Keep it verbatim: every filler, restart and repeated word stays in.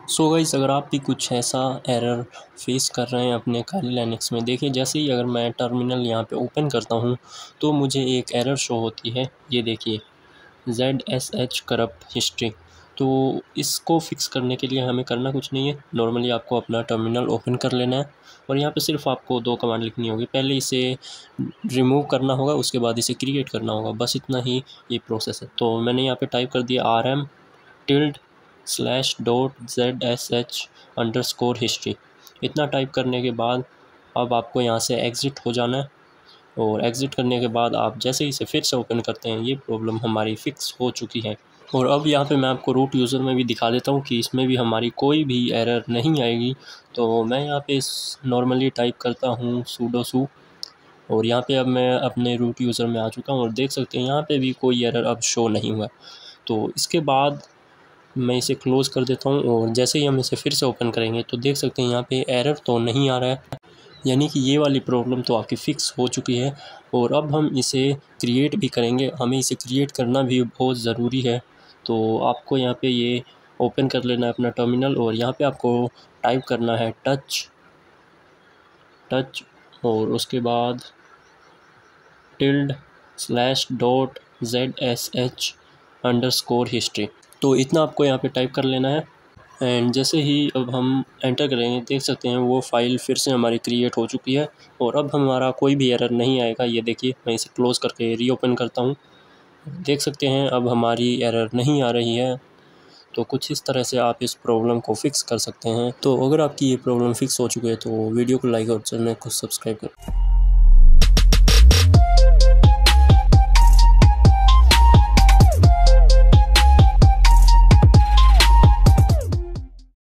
So guys, अगर आप भी कुछ ऐसा एरर फेस कर रहे हैं अपने काली लाइनेक्स में, देखिए जैसे ही अगर मैं टर्मिनल यहाँ पे ओपन करता हूँ तो मुझे एक एरर शो होती है। ये देखिए, Z S H corrupt history. तो इसको फिक्स करने के लिए हमें करना कुछ नहीं है। नॉर्मली आपको अपना टर्मिनल ओपन कर लेना है और यहाँ पे सिर्फ आपको दो कमांड लिखनी होगी। पहले इसे रिमूव करना होगा, उसके बाद इसे क्रिएट करना होगा। बस इतना ही ये प्रोसेस है। तो मैंने यहाँ पे टाइप कर दिया R M tilde slash dot Z S H underscore history. इतना टाइप करने के बाद अब आपको यहाँ से एग्ज़िट हो जाना है और एग्ज़िट करने के बाद आप जैसे ही इसे फिर से ओपन करते हैं, ये प्रॉब्लम हमारी फ़िक्स हो चुकी है। और अब यहाँ पे मैं आपको रूट यूज़र में भी दिखा देता हूँ कि इसमें भी हमारी कोई भी एरर नहीं आएगी। तो मैं यहाँ पे नॉर्मली टाइप करता हूँ सूडो सू और यहाँ पे अब मैं अपने रूट यूज़र में आ चुका हूँ और देख सकते हैं यहाँ पे भी कोई एरर अब शो नहीं हुआ। तो इसके बाद मैं इसे क्लोज़ कर देता हूँ और जैसे ही हम इसे फिर से ओपन करेंगे तो देख सकते हैं यहाँ पे एरर तो नहीं आ रहा है, यानी कि ये वाली प्रॉब्लम तो आपकी फ़िक्स हो चुकी है। और अब हम इसे क्रिएट भी करेंगे, हमें इसे क्रिएट करना भी बहुत ज़रूरी है। तो आपको यहाँ पे ये ओपन कर लेना है अपना टर्मिनल और यहाँ पे आपको टाइप करना है टच टच और उसके बाद tilde slash dot Z S H underscore history. तो इतना आपको यहाँ पे टाइप कर लेना है एंड जैसे ही अब हम एंटर करेंगे देख सकते हैं वो फ़ाइल फिर से हमारी क्रिएट हो चुकी है और अब हमारा कोई भी एरर नहीं आएगा। ये देखिए, मैं इसे क्लोज़ करके रीओपन करता हूँ, देख सकते हैं अब हमारी एरर नहीं आ रही है। तो कुछ इस तरह से आप इस प्रॉब्लम को फिक्स कर सकते हैं। तो अगर आपकी ये प्रॉब्लम फिक्स हो चुकी है तो वीडियो को लाइक और चैनल को सब्सक्राइब करें।